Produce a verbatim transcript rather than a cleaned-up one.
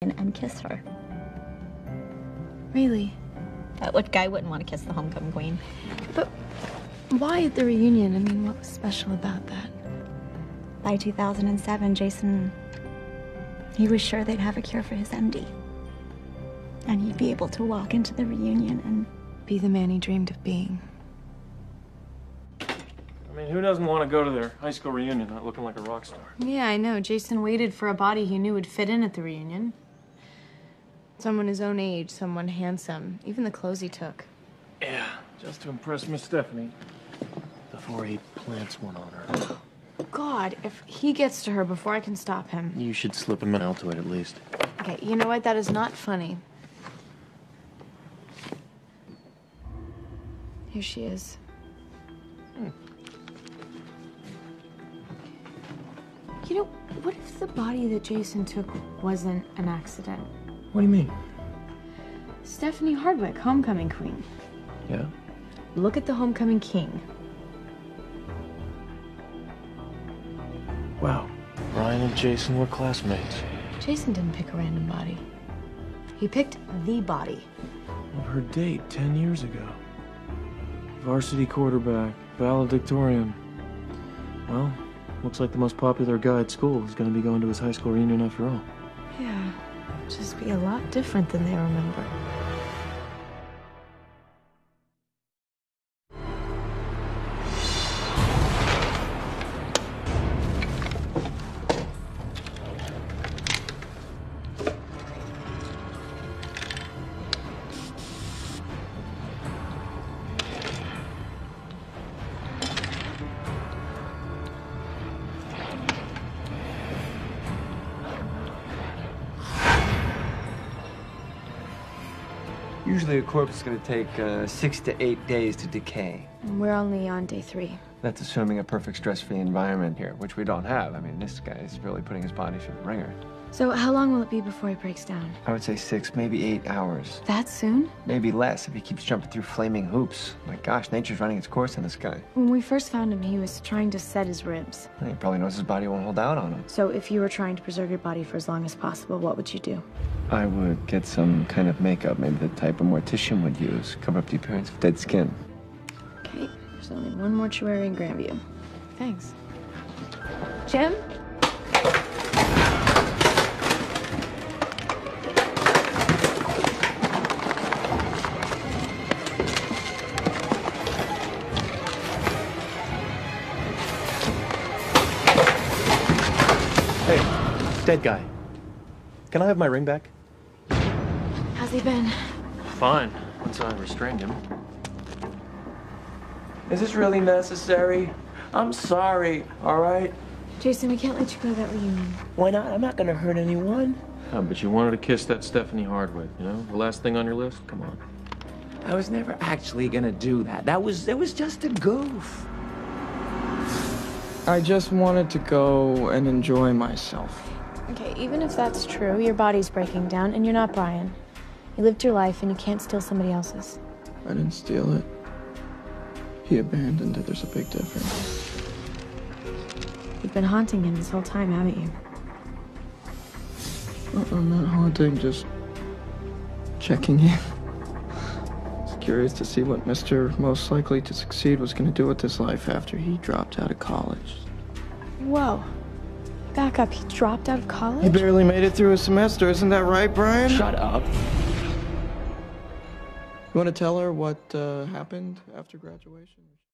and kiss her. Really? Uh, what guy wouldn't want to kiss the homecoming queen? But why at the reunion? I mean, what was special about that? By two thousand seven, Jason, he was sure they'd have a cure for his M D. And he'd be able to walk into the reunion and be the man he dreamed of being. I mean, who doesn't want to go to their high school reunion not looking like a rock star? Yeah, I know. Jason waited for a body he knew would fit in at the reunion. Someone his own age, someone handsome. Even the clothes he took. Yeah, just to impress Miss Stephanie. Before he plants one on her. God, if he gets to her before I can stop him. You should slip him an Altoid at least. Okay, you know what? That is not funny. Here she is. Hmm. You know, what if the body that Jason took wasn't an accident? What do you mean? Stephanie Hardwick, homecoming queen. Yeah? Look at the homecoming king. Wow. Brian and Jason were classmates. Jason didn't pick a random body. He picked the body. Of her date ten years ago. Varsity quarterback, valedictorian. Well, looks like the most popular guy at school is going to be going to his high school reunion after all. Yeah, just be a lot different than they remember. Usually a corpse is going to take uh, six to eight days to decay. We're only on day three. That's assuming a perfect stress-free environment here, which we don't have. I mean, this guy is really putting his body through the ringer. So how long will it be before he breaks down? I would say six, maybe eight hours. That soon? Maybe less if he keeps jumping through flaming hoops. My gosh, nature's running its course on this guy. When we first found him, he was trying to set his ribs. He probably knows his body won't hold out on him. So if you were trying to preserve your body for as long as possible, what would you do? I would get some kind of makeup, maybe the type a mortician would use, cover up the appearance of dead skin. Okay, there's only one mortuary in Grandview. Thanks. Jim? Hey, dead guy. Can I have my ring back? How's he been? Fine, once I restrained him. Is this really necessary? I'm sorry, all right? Jason, we can't let you go to that reunion. Why not? I'm not gonna hurt anyone. Oh, but you wanted to kiss that Stephanie Hardwick, you know? The last thing on your list? Come on. I was never actually gonna do that. That was, it was just a goof. I just wanted to go and enjoy myself. Okay, even if that's true, your body's breaking down, and you're not Brian. You lived your life, and you can't steal somebody else's. I didn't steal it. He abandoned it. There's a big difference. You've been haunting him this whole time, haven't you? Uh, I'm not haunting, just checking in. I was curious to see what Mister Most Likely to Succeed was going to do with his life after he dropped out of college. Whoa. Back up, he dropped out of college? He barely made it through a semester, isn't that right, Brian? Shut up. You want to tell her what uh, happened after graduation?